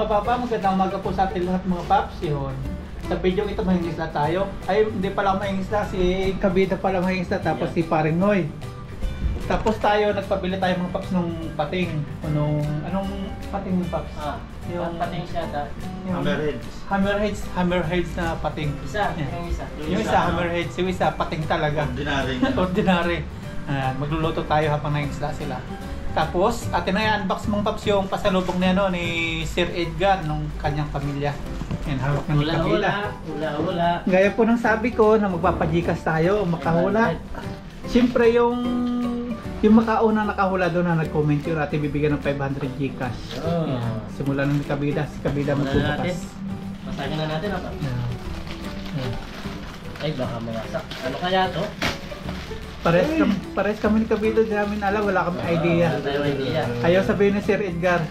mga papa, magandang umaga po sa ating lahat mga paps. Yun. Sa video ito mahingisla tayo. Ay, hindi pala mahingisla, si Kabida pala mahingisla, tapos si Paring Noy. Tapos tayo, nagpabili tayo mga paps nung pating. Anong pating ng paps? Yung pating siya ta. Hammerheads na pating. Isa, yung isa. Yung isa, hammerheads. Yung isa, pating talaga. Ordinary. Ordinary. Magluluto tayo habang nahingisla sila. Tapos, atin na i-unbox mga paps yung pasalubong niya no, ni Sir Edgar nung kanyang pamilya. Yan, hawak na ni Kabida. Hula. Gaya po ng sabi ko na magpapajikas tayo o makahula. Siyempre yung makauna nakahula doon na nag-comment yun natin bibigyan ng 500 Gcash. Simula nung ni Kabida, si Kabida magbubukas. Masagin na natin apa? Ay baka mawasak. Ano kaya to? Pares kami ni Kabida, di namin alam, wala kami idea. Ayaw sabihin ni Sir Edgar.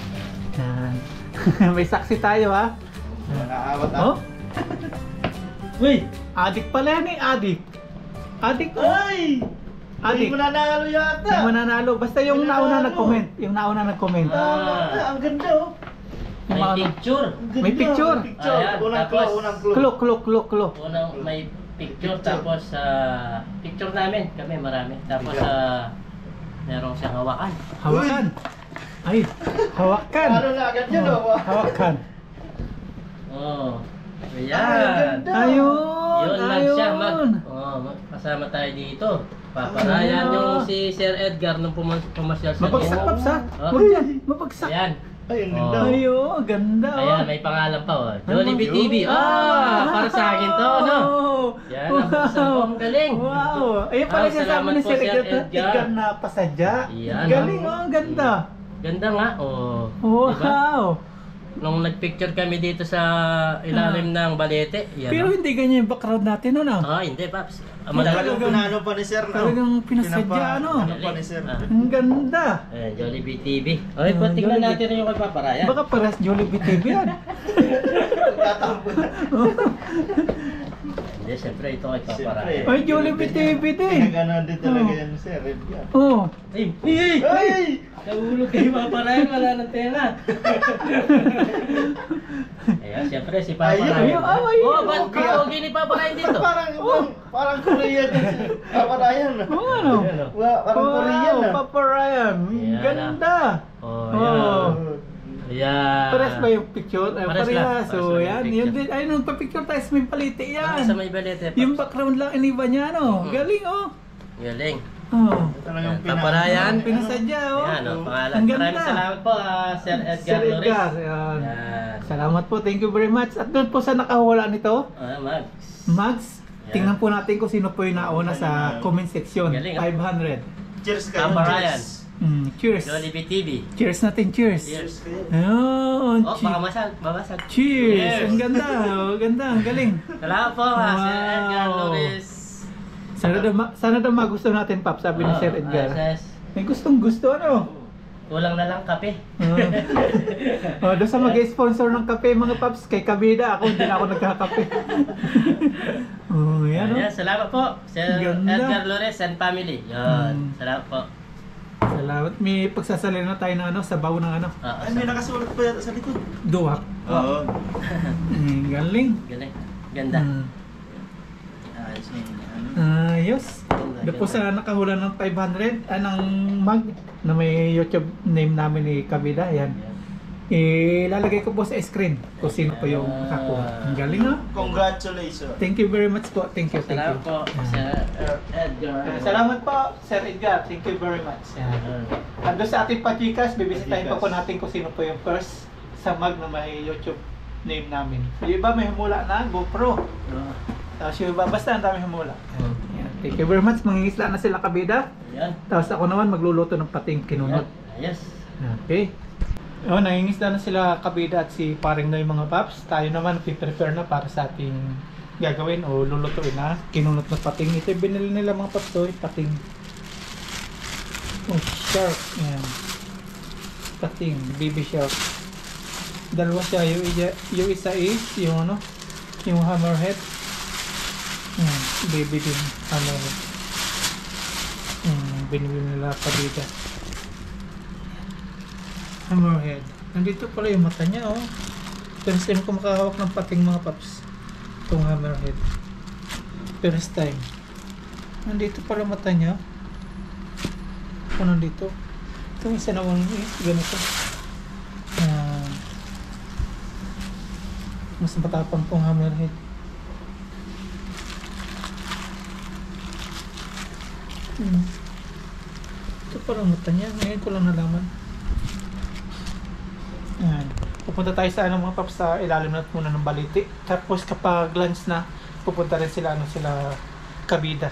May saksi tayo ha. Nakaawat na. Oh? Uy, adik pala yan eh, adik. Adik ko. Ay! Hindi mo nanalo yata. Hindi mo nanalo. Basta yung nauna nag-comment. Yung nauna nag-comment. Ang ganda oh. May picture. May picture. Ayan, Unang clue. Clue. Unang may picture tapos picture namin kami marami. Tapos merong siyang hawakan. Hawakan. Ay, hawakan. Ano na agad yun oh. Hawakan. Oh. Ayan. Ayun. Yun lang siya. Kasama tayo dito. Paparayan yung si Sir Edgar nung pumasyal sa Mapagsak paps ha. Mapagsak. Ayan. Ay, ang ganda. Ayun, ganda. Ayan, may pangalan pa oh. Jollibee TV. Para sa akin to, no? Yan, nabuksan ko. Ang galing. Wow. Ayun pala kasama ni Sir Edgar na pasadya. Yan. Galing oh, ang ganda. Ganda nga, oh. Wow. Nung nagpicture kami dito sa ilalim ng Balete. Yan, pero hindi ganyan yung background natin, ano? hindi, Paps. Talagang pinano pa ni Sir, no? Talagang pinasadya, ano? Ano pa ni Sir? Ang ganda. Jollibee TV. Okay, tingnan natin rin yung kay Paparayan. Baka paras Jollibee TV yan. Tatampo. Hindi, siyempre ito kay Paparayan. Ay, Jollibee TV din. Pinagano din talaga yan ni Sir Edgar. Oh. Ay! Nahulog kay Paparayan, wala ng tenga. Ayan, siyempre si Paparayan. Ba't kapogi ni Paparayan dito? Parang Korean din si Paparayan. Ano? Parang Korean na. Paparayan. Ganda. Ayan. Pares ba yung picture? Pares lang. So, yan. Yun din. Ay, nung pa-picture tayo sa may palite yan. Sa may Balete. Yung background lang iniba niya, no? Galing, oh. Galing. Oh. Talagang Paparayan. Pinasadya, oh. Ayan, pangalan. Ang ganda. Maraming salamat po, Sir Edgar Sir Flores. Edgar. Yan. Yan. Salamat po. Thank you very much. At doon po sa nakahula nito, Mags. Mags, tingnan po natin kung sino po yung nauna sa comment section. Galing, 500. Cheers kayo. Paparayan. Cheers. Jollibee TV. Cheers natin, cheers. Cheers. Oh, baka babasag. cheers. Ang ganda. Ang ganda. Ang galing. Salamat po, Sir Edgar Flores. Sana daw magusto natin, Pap, sabi ni Sir Edgar. Yes. May gustong gusto, ano? Kulang na lang kape. Doon sa mag-sponsor ng kape, mga Paps, kay Kabida, ako hindi na ako nagkakape. Yan, Ayan, salamat po, Sir Ganda. Edgar Flores and family. Yan, salamat po. Salamat. May pagsasalin na tayo ng ano, sabaw ng ano. Ay, may nakasulat pa yata sa likod. Duwak. Oo. Galing. Galing. Ganda. Ayos na yun. Ayos. Doon po sa nakahula ng 500, ng mug na may YouTube name namin ni Kabida. Yan. Ilalagay ko po sa screen kung sino po yung nakakuha. Ang galing, ha? Congratulations. Thank you very much po. Thank you. Salamat po, Sir Edgar. Salamat po, Sir Edgar. Thank you very much. Ando sa ating pa-Gcash, bibisitahin pa po natin kung sino po yung first sa mug na may YouTube name namin. Yung iba may humula na, GoPro. Tapos yung iba, basta ang dami humula. Thank you very much. Mangingisla na sila, Kabida. Tapos ako naman magluluto ng pating kinunot. Yes. Okay. Nangingisla na sila, Kabida at si Paring Noy, mga Paps. Tayo naman prepare na para sa ating gagawin o lulutuin na kinunot na pating. Ito yung binili nila, mga Paps, pating. Oh, shark. Yan. Pating, baby shark. Dalawa siya. Yung isa is yung ano, yung hammerhead. Baby din, hammerhead. Binili nila, Kabida. Hammerhead. Nandito pala yung mata niya, oh. First time ko makahawak ng pating mga paps. Itong hammerhead. First time. Nandito pala mata niya. Ano nandito? Itong isa naman ganito. Mas matapang tong hammerhead. Ito pala mata niya. Ngayon ko lang nalaman. Ayan. Pupunta tayo sa mga paps sa ilalim na muna ng baliti. Tapos kapag lunch na, pupunta rin sila sila kabida.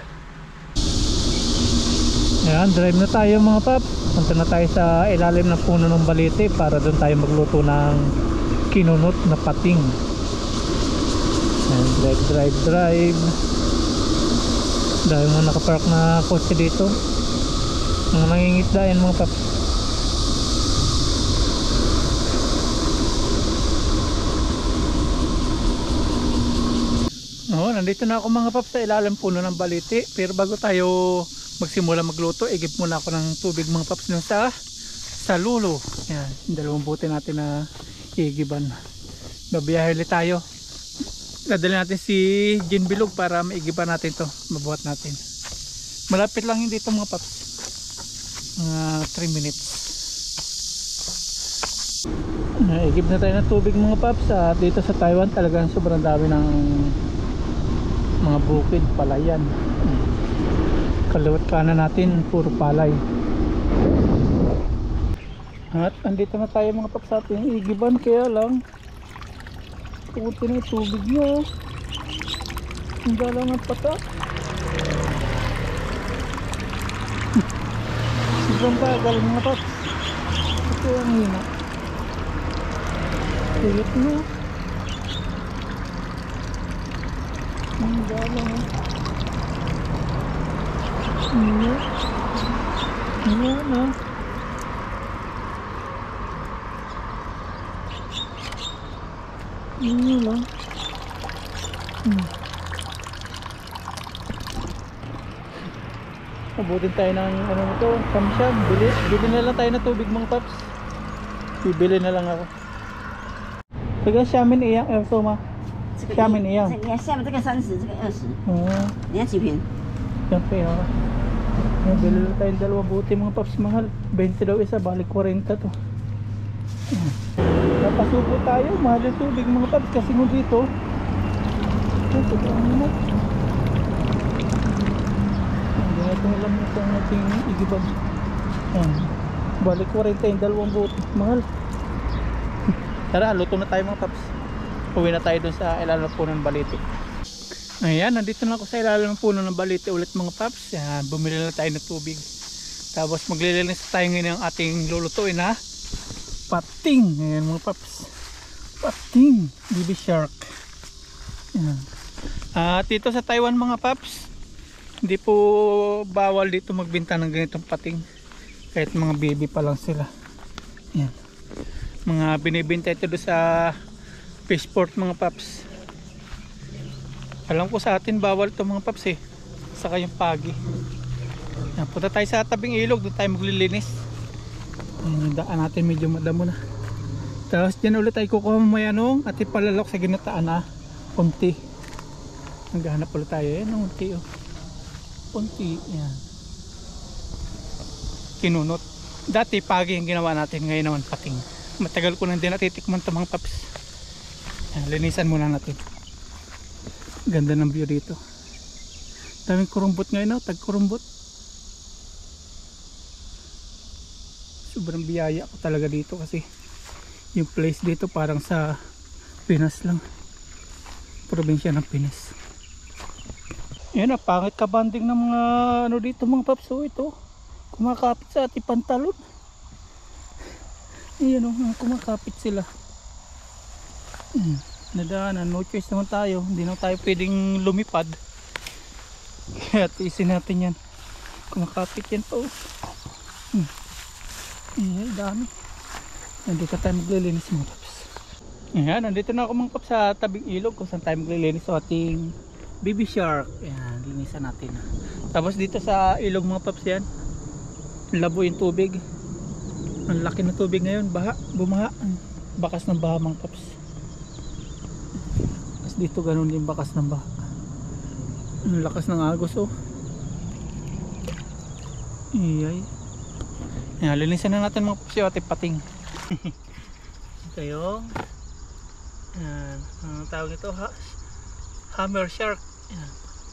Ayan, drive na tayo mga paps. Punta na tayo sa ilalim ng puno ng baliti para doon tayo magluto ng kinunot na pating. Ayan, drive. Dahil mga nakapark na kotse dito. Mga nangingisda yan mga paps. Nandito na ako mga paps sa ilalim puno ng baliti. Pero bago tayo magsimula magluto, igip muna ako ng tubig mga paps dun sa lulo. Yan, yung dalawang bote natin na iigiban. Babiyahe ulit tayo. Dadali natin si Gin Bilog para maigiban natin to. Mabuhat natin. Malapit lang yun dito mga paps. 3 minutes. Igib na tayo ng tubig mga paps. Dito sa Taiwan talagang sobrang dami ng mga bukid, palayan. Kaliwat kanan natin puro palay. At andito na tayo mga paps sa ating igiban, kaya lang puti na yung tubig niya. Hindi lang ang patak. Sobrang bagal mga paps. Ito ang hina. Tuyot na. Ang galang. Iya na. Ini lang. Abutin tayo ng ano nito, samsyag. Bili na lang tayo ng tubig mga paps. Bibili na lang ako. Taga Xiamen iyang erso ma. Xiamen iyang. 你看下面这个30，这个20， Oo. 你看几瓶？ Siyempre ha. Bili na tayo dalawang buti mga paps, mahal. 20 daw isa, balik 40 to. Napasubo tayo, mahal yung tubig mga paps kasi mo dito. Ito ba ang mo? Hindi natin alam na itong ating igiban. Balik 40 yung dalawang buti, mahal. Tara, luto na tayo mga paps. Uwi na tayo dun sa ilalim ng puno ng baliti. Ayan, nandito na ako sa ilalim ng puno ng baliti ulit mga paps. Ayan, bumili na tayo ng tubig. Tapos maglilinis tayo ngayon ng ating lulutuin na pating. Ayan mga paps, pating, baby shark. Ayan. At dito sa Taiwan mga paps, hindi po bawal dito magbenta ng ganitong pating. Kahit mga baby pa lang sila. Ayan. Mga binibenta ito doon sa fishport mga paps. Alam ko sa atin bawal ito mga paps eh. Saka yung pagi. Ayan, punta tayo sa tabing ilog, doon tayo maglilinis. Ayan, yung daan natin medyo madamo na. Tapos dyan ulit tayo kukuha mamaya nung at ipalalok sa ginataan na unti. Naghahanap ulit tayo. Ayan ang unti oh. Unti. Ayan. Kinunot. Dati pagi yung ginawa natin, ngayon naman pating. Matagal ko na din natitikman ito mga paps. Ayan, linisan muna natin. Ganda ng view dito. Daming kurumbot ngayon, tag kurumbot. Sobrang biyaya ko talaga dito kasi yung place dito parang sa Pinas lang. Probinsya ng Pinas. Yan, pangit ka banding ng mga ano dito mga paps. So ito, kumakapit sa ating pantalon. Ayan o, kumakapit sila. Nadaanan, no choice naman tayo. Hindi na tayo pwedeng lumipad. Kaya tiisin natin yan. Kumakapit yan pa oh. Ayan, dami. Nandito tayo maglilinis mga paps. Ayan, nandito na ako mga paps sa tabing ilog kung saan tayo maglilinis sa ating baby shark. Ayan, linisan natin. Tapos dito sa ilog mga paps yan, labo yung tubig. Ang laki ng tubig ngayon, bumaha. Bakas ng baha mga paps. Tapos dito ganun din bakas ng baha. Ang lakas ng agos oh. Iyay. Ayan, linisan na natin mga paps yung ating pating. Ito yung ang tawag ito hammer shark. Ayan.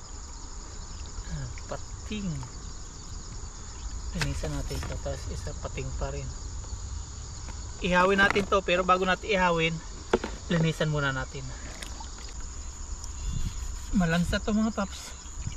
Pating. Linisan natin ito, tapos isa pating pa rin. Ihawin natin to, pero bago natin ihawin, linisan muna natin. Malansa to mga paps.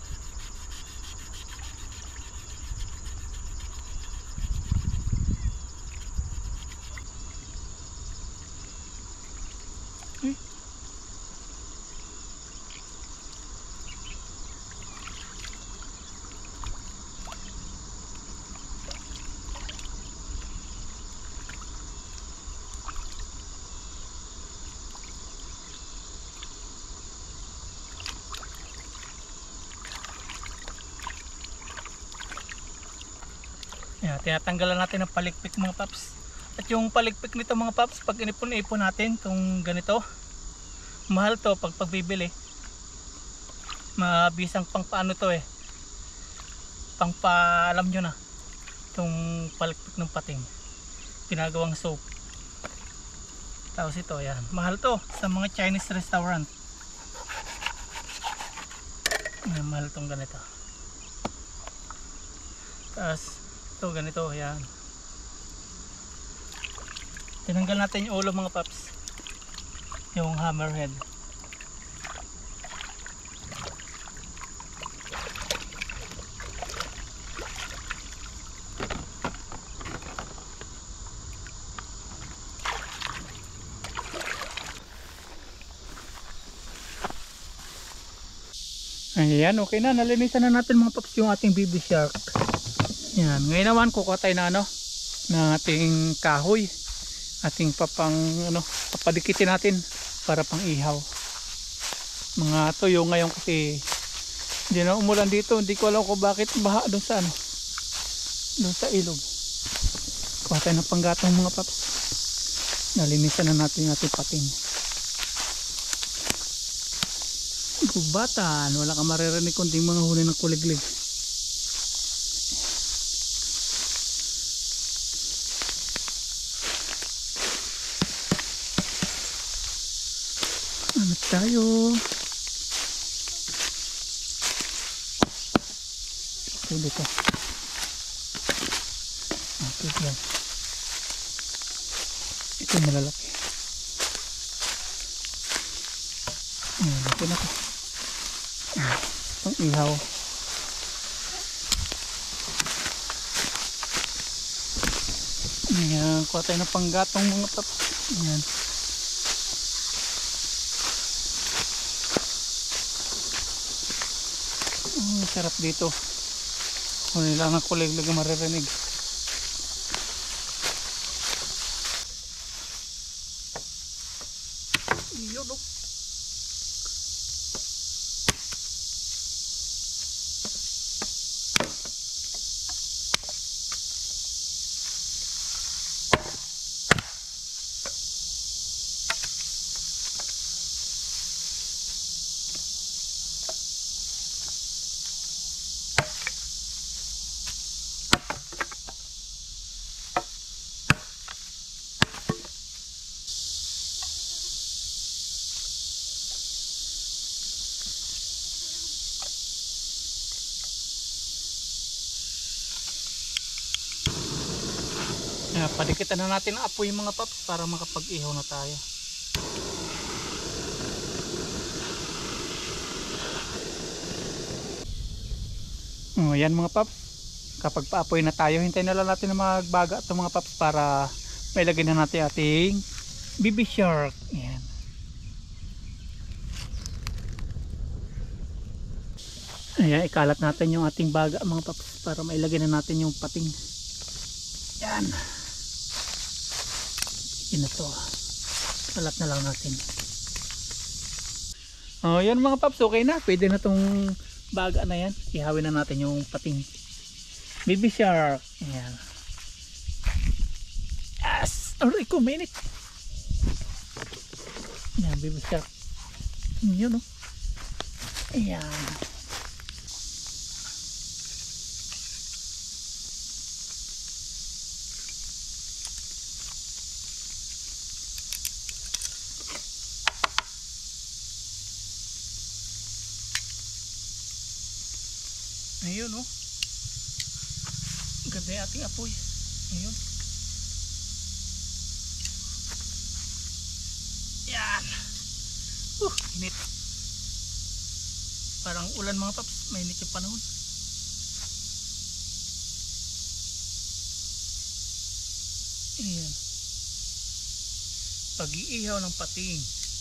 Yan, tinatanggalan natin ng palikpik mga paps. At yung palikpik nito mga paps, pag inipon-ipon natin kung ganito, mahal to pag pagbibili. Mabisang pang paano to pang paalam nyo na itong palikpik ng pating, pinagawang soap. Tapos ito yan, mahal to sa mga Chinese restaurant. Yan, mahal tong ganito. Tapos ito ganito, yan. Tinanggal natin yung ulo mga paps, yung hammerhead. Ayan, okay na, nalinisan na natin mga paps yung ating baby shark. Yan, ngayon naman kukuha tayo na ng ating kahoy, ating papadikitin natin para pang ihaw. Mga tuyo ngayon kasi hindi na umulan dito, hindi ko alam kung bakit baha doon sa doon sa ilog. Kuha tayo ng panggatong mga paps. Nalinisan na natin yung ating pating. Gubatan, wala ka maririnig kundi mga huli ng kuliglig. Ano tayo? Ito dito. Okay yan. Ito malalaki. Ayan, ito na ito. Pang ihaw. Ayan, kuha tayo ng panggatong mga paps. Ayan. Sarap dito. Kung nila ng kuliglig na maririnig. Yun o. Padikitan na natin ang apoy mga paps para makapag-ihaw na tayo. Yan mga paps, kapag paapoy na tayo, hintayin na lang natin na magbaga ito mga paps para mailagay na natin ating baby shark. Yan. Ayan, ikalat natin yung ating baga mga paps para mailagay na natin yung pating. Yan. Ito, kalat na lang natin. Yan mga paps, okay na, pwede na tong baga na yan. Ihawin na natin yung pating baby shark. Ayan. Aray ko, mainit. Yan, baby shark. Yun, no? Ayan. Ayun, no? Ganda yung ating apoy. Ayun. Yan. Init. Parang ulan mga paps. Mainit yung panahon. Ayan. Pag-iihaw ng pating.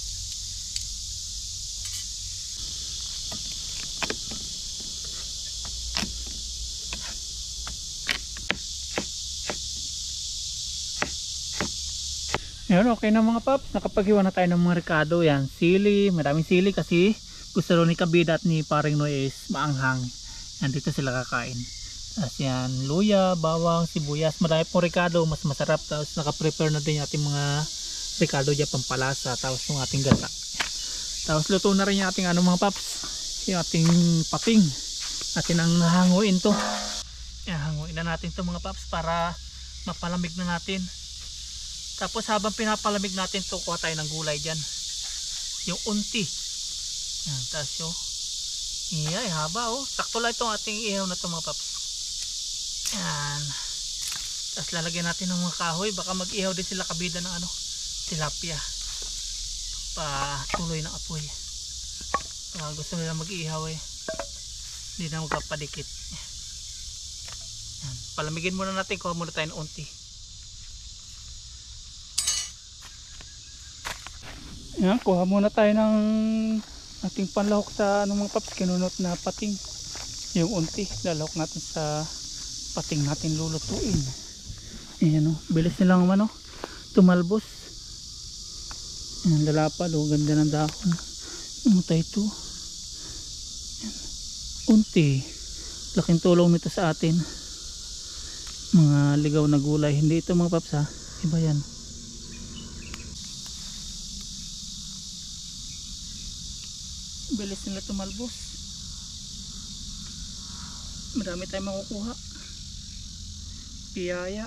Ayan, okay na mga paps, nakapaghiwa na tayo ng mga rekado. Yan, sili, maraming sili kasi gusto rin ni Kabida at ni Paring Noy is maanghang. Yan, dito sila kakain. Tapos yan, luya, bawang, sibuyas, marami pong rekado, mas masarap. Tapos nakaprepare na din yung ating mga rekado dyan, pampalasa. Tapos yung ating gata. Tapos luto na rin yung ating mga paps, yung ating pating. Atin ang hanguin to. Yan, hanguin na natin to mga paps para mapalamig na natin. Tapos habang pinapalamig natin to, kuha tayo ng gulay dyan. Yung unti. Yan, tapos yung iyay, haba oh. Sakto lang itong ating ihaw na to mga paps. Yan. Tapos lalagyan natin ng mga kahoy. Baka mag-ihaw din sila Kabida ng tilapia. Patuloy ng apoy. Gusto nila mag-ihaw eh. Hindi na magpapadikit. Yan. Palamigin muna natin. Kuha muna tayo ng unti. Yan, kuha muna tayo ng ating panlahok sa mga paps, kinunot na pating. Yung unti, lalahok natin sa pating natin lulutuin. Ayan o, bilis nilang tumalbos. Ayan, lalapad o, ganda ng dahon. Umatay ito. Ayan. Unti, laking tulong nito sa atin. Mga ligaw na gulay, hindi ito mga paps ha, iba yan. Bilis nila tumalbos. Marami tayong makukuha. Piyaya.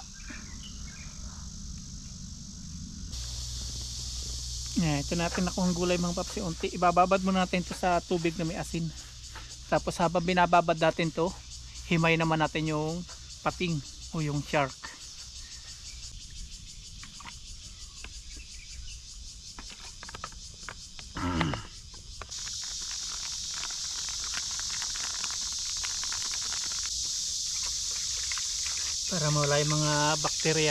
Ito natin nakuha ang gulay mga paps. Unti. Ibababad muna natin ito sa tubig na may asin. Tapos habang binababad natin ito, himay naman natin yung pating o yung shark. Para mawala yung mga bakterya.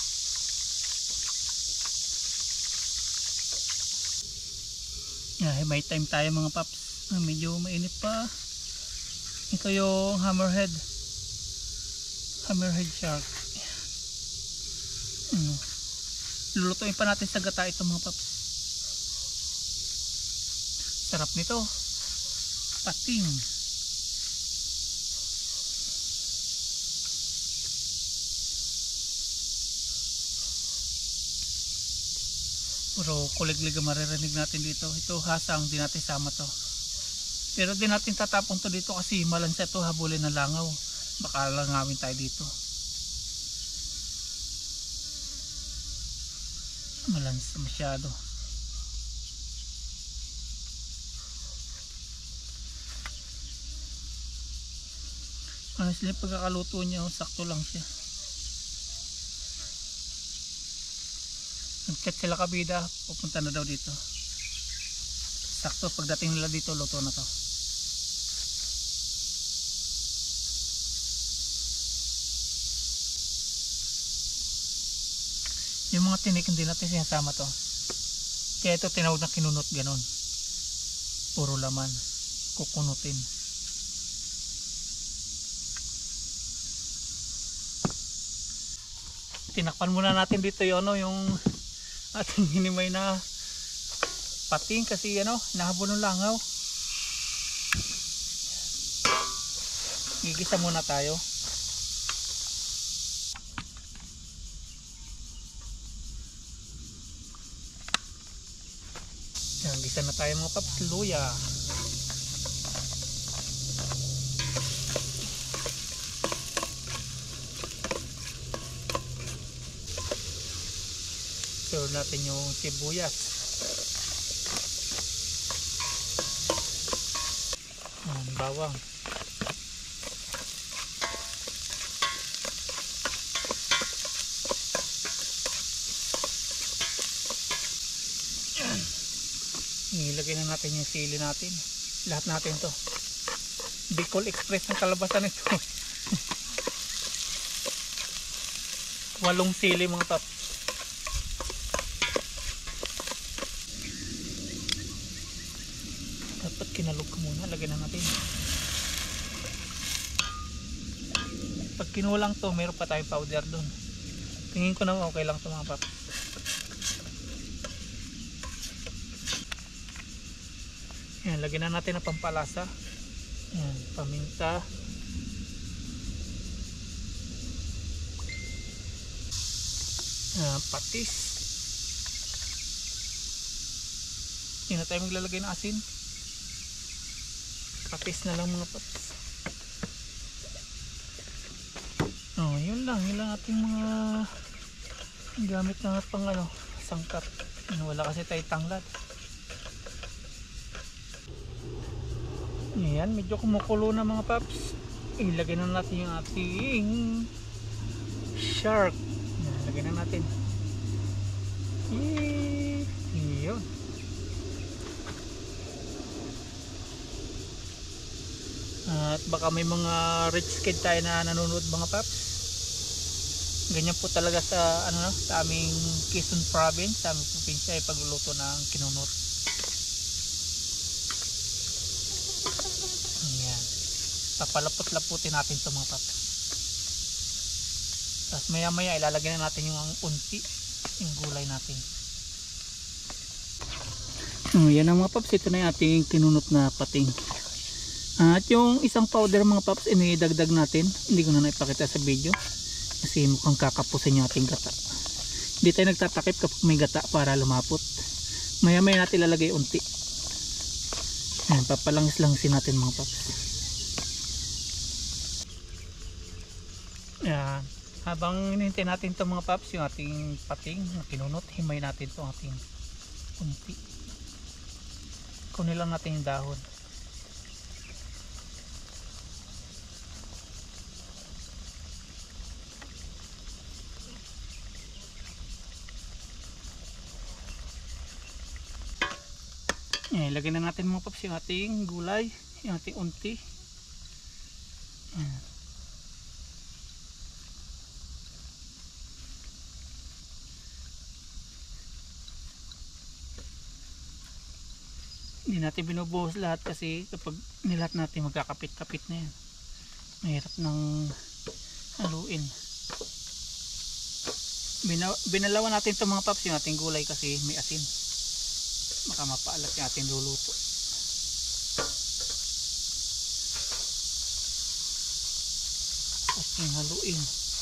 May time tayo mga paps. Medyo mainit pa. Ito yung hammerhead shark. Lulutuin pa natin sa gata ito mga paps. Sarap nito. Pating. Puro kuliglig ang maririnig natin dito. Ito hasang, di natin sama to. Pero di natin tatapon to dito kasi malansa to, habulin ng langaw. Baka langawin tayo dito. Malansa masyado. Honestly, pagkakaluto niya, sakto lang siya. Nag-chat sila Kabida, pupunta na daw dito. Sakto, pagdating nila dito, luto na to. Yung mga tinik, hindi natin sinasama to. Kaya ito tinawag na kinunot, ganon. Puro laman, kukunutin. Tinakpan muna natin dito yung ating hinimay na pating kasi nahabol ng langaw. Gigisa muna tayo. Gisa na tayo mga paps, luya. Sure natin yung sibuyas. Bawang. Ilagay na natin yung sili natin. Lahat natin to. Bicol Express ng kalabasan ito. 8 sili mga top. Dapat kinalog ko muna. Lagyan na natin. Pag kinulang to, meron pa tayong powder doon. Tingin ko na okay lang to mga pap. Yan, lagyan na natin ang pampalasa. Yan, paminta. Yan, patis. Yan na tayo maglalagay ng asin. Patis na lang mga patis. Oh, yun lang ating mga gamit na pang sangkap. Wala kasi tayo tanglad. Ayan, medyo kumukulo na mga paps. Ilagay na natin yung ating shark. Ayan, lagay na natin. Yun. At baka may mga rich kid tayo na nanonood mga paps. Ganyan po talaga sa sa aming Quezon province, sa aming probinsya ay pagluluto ng kinunot. Ayan. Papalapot-laputin natin ito mga paps. Tapos maya maya ilalagay na natin yung unti, yung gulay natin. Yan ang mga paps, ito na yung ating kinunot na pating. At yung isang powder mga paps, inidagdag natin. Hindi ko na naipakita sa video kasi mukhang kakapusin yung ating gata. Hindi tayo nagtatakip kapag may gata para lumapot. Maya maya natin ilalagay unti. Ayan, papalangis-langsin natin mga paps. Ayan. Habang hinihintay natin ito mga paps, yung ating pating na kinunot, himay natin ito ating unti. Kunin lang natin yung dahon. Lagyan na natin mga paps yung ating gulay, yung ating unti. Hindi natin binubuhos lahat kasi kapag nilahat natin magkakapit-kapit na yan. Mahirap ng haluin. Binalawan natin ito mga paps yung ating gulay kasi may asin. Baka mapaalat yung ating luluto. Ating haluin.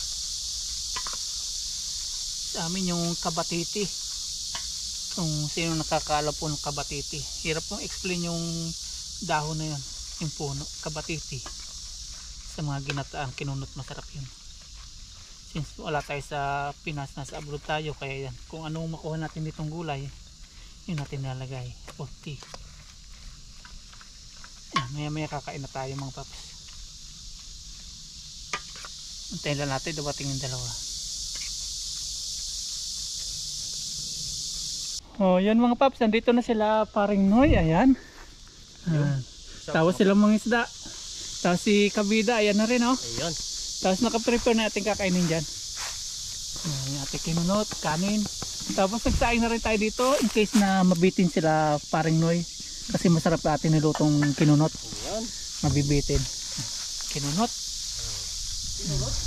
Sa amin yung kabatiti. Kung sino nakakaalam po ng kabatiti. Hirap pong explain yung dahon na yun. Yung puno. Kabatiti. Sa mga ginataan, kinunot masarap yun. Since wala tayo sa Pinas, nasa abroad tayo. Kaya yan. Kung anong makuha natin ditong gulay, yun natin nalagay. Unti. Maya maya kakain na tayo mga paps. Antayin lang natin dumating yung dalawa. Oh, yan mga paps, nandito na sila paring Noy, ayan. Tapos silang mga isda. Tapos si Kabida, ayan na rin oh. Ayun. Tapos nakaprepare na ating kakainin dyan. Yung ating kinunot, kanin. Tapos nagsaing na rin tayo dito in case na mabitin sila paring Noy. Kasi masarap natin nilutong kinunot. Ayun. Mabibitin. Kinunot. Kinunot.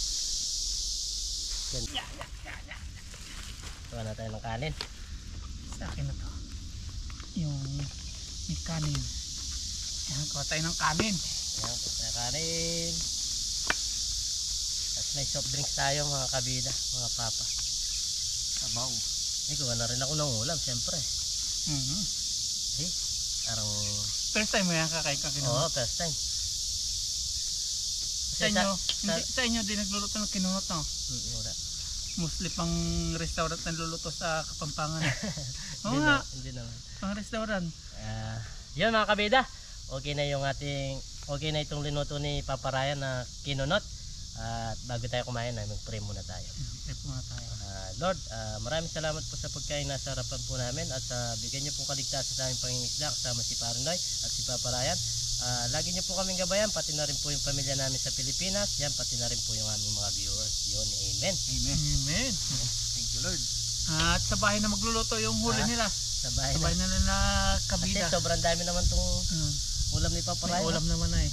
Tuwa na tayo ng kanin. Sa akin na to. Yung may kanin. Ayan, kuha tayo ng kanin. Ayan, kuha kanin. At may soft drinks tayo mga kabida, mga papa. Sabaw. Kuha na rin ako ng ulam, siyempre. Eh, parang, First time mo yan kakain ka oo, kinunot. first time. Sa inyo, hindi, sa inyo din nagluluto ng kinunot, no? Wala. Mostly pang restaurant na luluto sa Kapampangan. Oo Hindi nga, hindi naman. pang restaurant. Yun mga kabida, okay na yung okay na itong linuto ni Papa Ryan na kinunot. At bago tayo kumain, mag-pray muna tayo. Trip muna tayo. Lord, maraming salamat po sa pagkain nasa harapan po namin at bigyan niyo po kaligtasan sa aming pangingisda kasama si Paranday at si Papa Ryan. Lagi niyo po kaming gabayan, pati na rin po yung pamilya namin sa Pilipinas. Yan, pati na rin po yung aming mga viewers. Yun, amen. Amen. Amen. Thank you, Lord. At sa bahay na magluluto yung huli nila. Sa bahay Sa bahay na. na Kasi kabida. sobrang dami naman tong Mm. ulam ni Papa May Ryan. ulam naman na eh.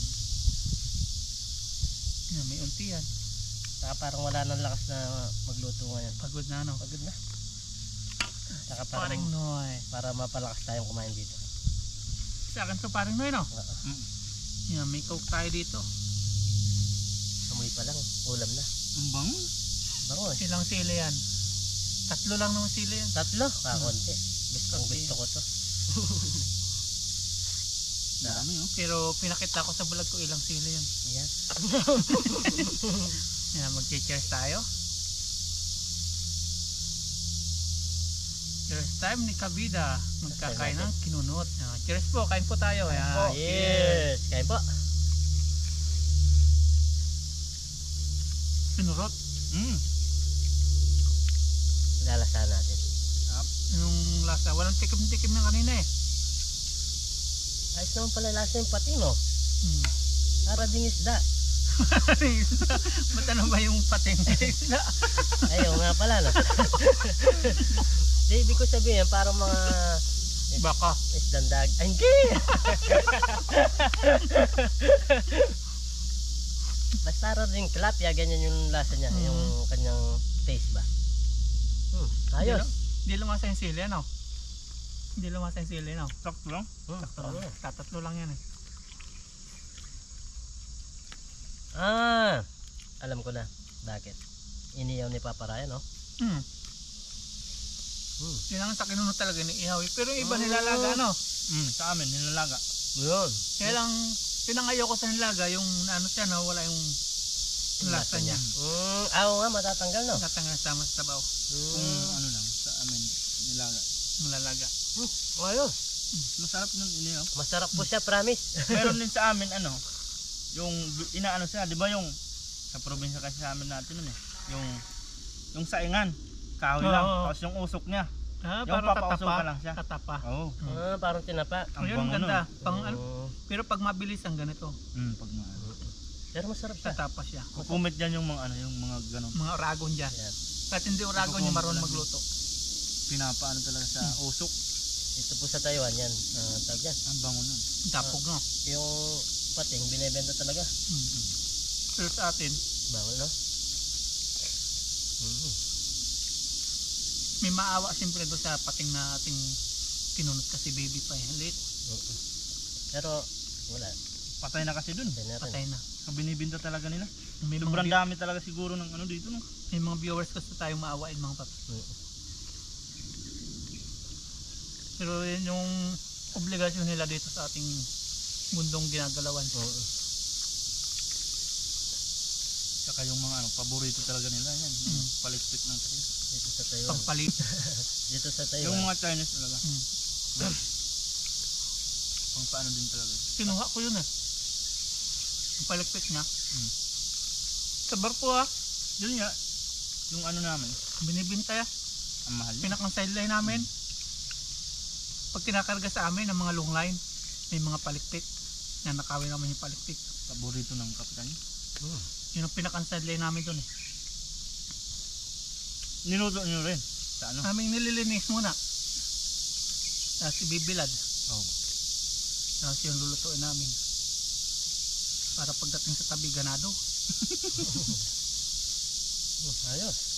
Yan, may unti yan. Saka parang wala nang lakas na magluto ngayon. Pagod na ano. Pagod na. Saka parang Paring Noy. para mapalakas tayong kumain dito. Sa akin to paring Noy, no? Oo. Yan, may coke tayo dito. Amoy pa lang, ulam na. Ang bango. Bango eh. Ilang sili yan? 3 lang naman sili yan. 3, kakonti. Gusto ko to. Dami, oh. Pero pinakita ko sa vlog ko ilang sili yan. Yan. Yan, mag-cheers tayo. Cheers time ni Kabida. Magkakain ng kinunot. Yan, cheers po, kain po tayo. Yan, cheers. Yes. Kain po. Kinurot. Lalasahan natin. Yung lasa, walang tikim-tikim na kanina eh. Ayos naman pala lasa yung pati no. Hmm. Para ding isda. Ba't ano ba yung pating isda? Ayaw nga pala no. Di, ibig ko sabihin parang mga Baka. isdang dag. Ay, hindi! Basta rin yung tilapia, ganyan yung lasa niya. Mm. Yung kanyang taste ba. Ayos. Hindi lumasa yung sili, ano? Hindi lumasa yung sili, no? Sakto lang. Sakto lang. Tatatlo lang yan eh. Alam ko na. Bakit? Iniyaw ni Papa Ryan, no? Yun ang sa kinunot talaga ni Ihaw. Pero yung iba nilalaga, no? Sa amin, nilalaga. Yun. Kaya lang, yun ang ayaw ko sa nilaga, yung ano siya, no? Wala yung lasa niya. Oo nga, matatanggal, no? Tatanggal sama sa tabaw. Kung ano lang, sa amin, nilaga. Nilalaga. Ayos. Masarap nun, ini, oh. Masarap po siya, promise. Meron din sa amin, ano, yung inaano siya, di ba yung, sa probinsya kasi sa amin natin nun eh, yung saingan, kahoy lang, Oo. tapos yung usok niya. Ah, Yung parang papauso tatapa. ka lang siya. Tatapa. Oo. Parang tinapa. Ang Ayun, bango ganda. nun. Pang, Oo. pero pag mabilis ang ganito, Pag maano. Pero masarap siya. tatapa siya. Kukumit dyan yung mga ano, yung mga ganon. Mga oragon dyan. Yan. Kahit hindi oragon yung marunong Lang. magluto. Pinapaano talaga sa usok. Ito po sa Taiwan, yan. Tawag yan. Ang bango nun. Tapog, no? Yung pating, binibenta talaga. Pero sa atin, Bawal, no? may maawa siyempre doon sa pating na ating kinunot kasi baby pa eh. Late, Pero, wala. Patay na kasi dun. Patay na rin. patay na. Binibinta talaga nila. May Sobrang mga, dami talaga siguro ng ano dito, no? may mga viewers gusto tayong maawain mga papi. Pero yun yung obligasyon nila dito sa ating mundong ginagalawan. Saka yung mga ano, paborito talaga nila yan. Yung palikpik ng tayo. Dito sa Taiwan. Pagpalit. Dito sa Yung Taiwan. mga Chinese talaga. Pang paano din talaga. Kinuha ko yun eh. Yung palikpik niya. Sa barko ah. Yun nga, yung ano namin, Binibinta ya. ang mahal niya. Pinakang sideline namin. Pag kinakarga sa amin ng mga long line, may mga palikpik. Nanakawin naman yung palikpik. Paborito ng kapitan. Yun ang pinakang sideline namin doon eh. Niluto nyo rin sa ano? Aming nililinis muna. Tapos ibibilad. Oh. Tapos yung lulutuin namin. Para pagdating sa tabi ganado. Ayos.